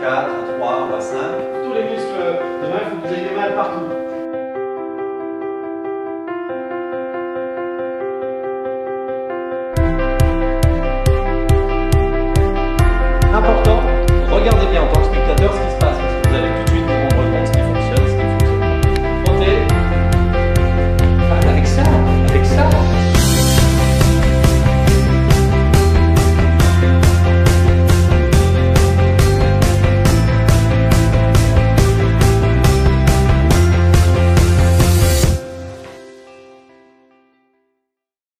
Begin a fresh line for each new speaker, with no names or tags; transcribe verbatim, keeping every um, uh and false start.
quatre, à trois ou à cinq.
Tous les muscles de main, il faut que vous ayez des mains partout. Important, regardez bien en tant que spectateur ce